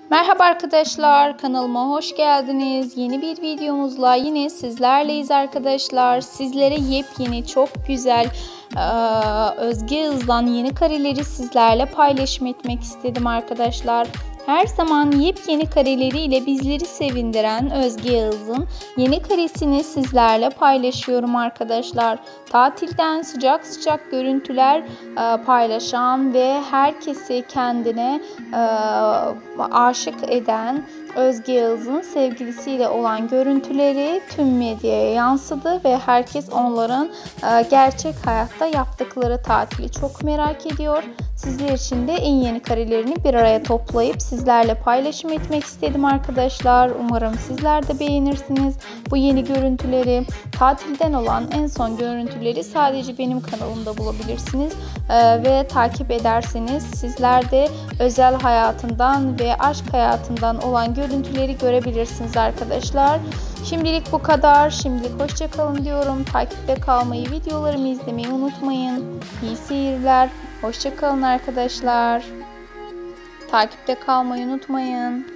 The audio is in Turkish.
Merhaba arkadaşlar, kanalıma hoş geldiniz. Yeni bir videomuzla yine sizlerleyiz arkadaşlar. Sizlere yepyeni, çok güzel Özge Yağız'dan yeni kareleri sizlerle paylaşmak istedim arkadaşlar. Her zaman yepyeni kareleriyle bizleri sevindiren Özge Yağız'ın yeni karesini sizlerle paylaşıyorum arkadaşlar. Tatilden sıcak sıcak görüntüler paylaşan ve herkesi kendine aşık eden Özge Yağız'ın sevgilisiyle olan görüntüleri tüm medyaya yansıdı ve herkes onların gerçek hayatta yaptıkları tatili çok merak ediyor. Sizler için de en yeni karelerini bir araya toplayıp sizlerle paylaşım etmek istedim arkadaşlar. Umarım sizler de beğenirsiniz bu yeni görüntüleri. Tatilden olan en son görüntüleri sadece benim kanalımda bulabilirsiniz ve takip ederseniz sizler de özel hayatından ve aşk hayatından olan görüntüleri görebilirsiniz arkadaşlar. Şimdilik bu kadar. Şimdilik hoşça kalın diyorum. Takipte kalmayı, videolarımı izlemeyi unutmayın. İyi seyirler. Hoşça kalın arkadaşlar. Takipte kalmayı unutmayın.